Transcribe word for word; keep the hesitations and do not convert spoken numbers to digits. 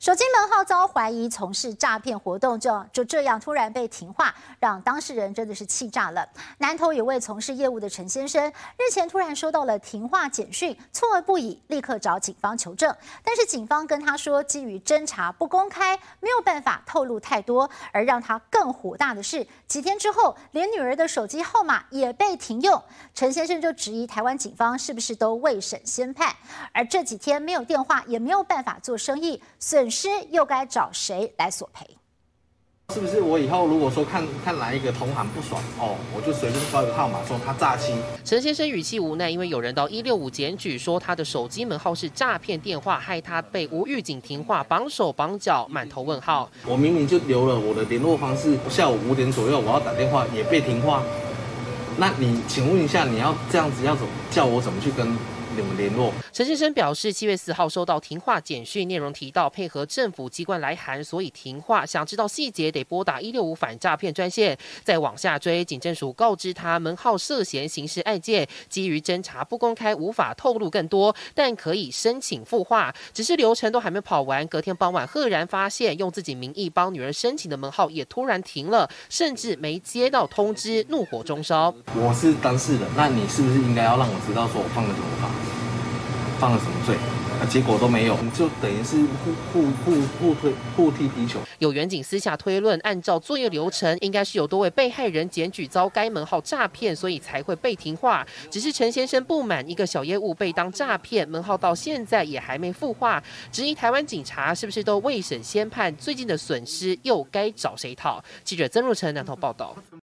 手机门号遭怀疑从事诈骗活动，就就这样突然被停话，让当事人真的是气炸了。南投有位从事业务的陈先生，日前突然收到了停话简讯，错愕不已，立刻找警方求证。但是警方跟他说，基于侦查不公开，没有办法透露太多。而让他更火大的是，几天之后，连女儿的手机号码也被停用。陈先生就质疑台湾警方是不是都未审先判？而这几天没有电话，也没有办法做生意，损失又该找谁来索赔？ 是不是我以后如果说看看哪一个同行不爽哦，我就随便报一个号码说他诈欺？ 陈先生语气无奈，因为有人到一六五检举说他的手机门号是诈骗电话，害他被无预警停话，绑手绑脚，满头问号。 我明明就留了我的联络方式，下午五点左右我要打电话也被停话，那你请问一下，你要这样子要怎么叫我怎么去跟你们联络？ 陈先生表示，七月四号收到停话简讯，内容提到配合政府机关来函，所以停话。想知道细节，得拨打一六五反诈骗专线。再往下追，警政署告知他门号涉嫌刑事案件，基于侦查不公开，无法透露更多，但可以申请复话。只是流程都还没跑完，隔天傍晚赫然发现，用自己名义帮女儿申请的门号也突然停了，甚至没接到通知，怒火中烧。 我是当事人，那你是不是应该要让我知道说我犯了什么法？犯了什么罪？啊，结果都没有，就等于是互互互互推互踢皮球。 有远警私下推论，按照作业流程，应该是有多位被害人检举遭该门号诈骗，所以才会被停话。只是陈先生不满一个小业务被当诈骗，门号到现在也还没复话，质疑台湾警察是不是都未审先判？最近的损失又该找谁讨？记者曾入成南投报道。